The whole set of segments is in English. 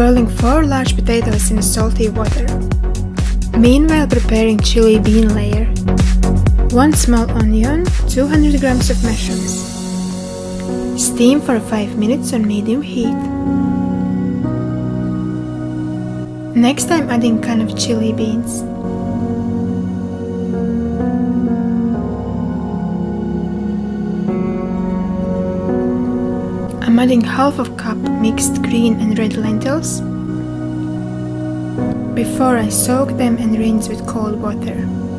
boiling 4 large potatoes in salty water. Meanwhile preparing chili bean layer. 1 small onion, 200 grams of mushrooms. Steam for 5 minutes on medium heat. Next I'm adding a can of chili beans. I'm adding half of cup mixed green and red lentils before I soak them and rinse with cold water.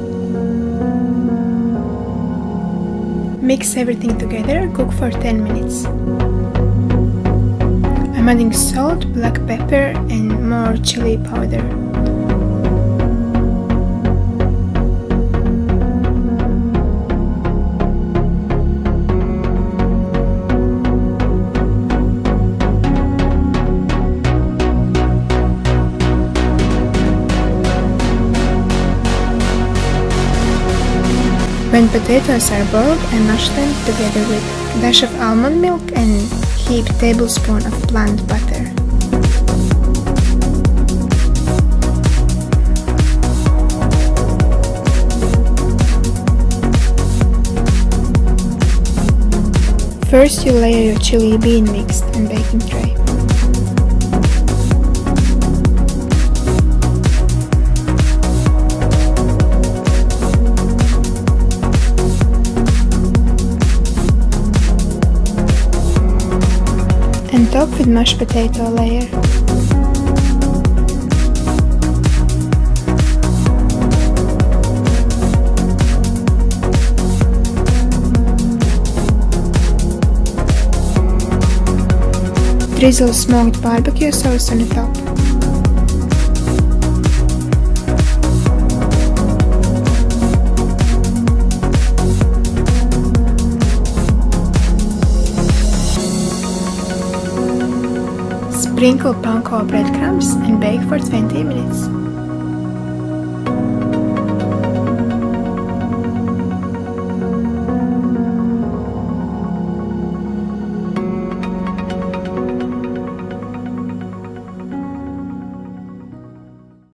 Mix everything together, cook for 10 minutes. I'm adding salt, black pepper and more chili powder. When potatoes are boiled, I mash them together with a dash of almond milk and heaped tablespoon of plant butter. First you layer your chili bean mix in baking tray. And top with mashed potato layer. Drizzle smoked barbecue sauce on the top. Sprinkle panko breadcrumbs and bake for 20 minutes.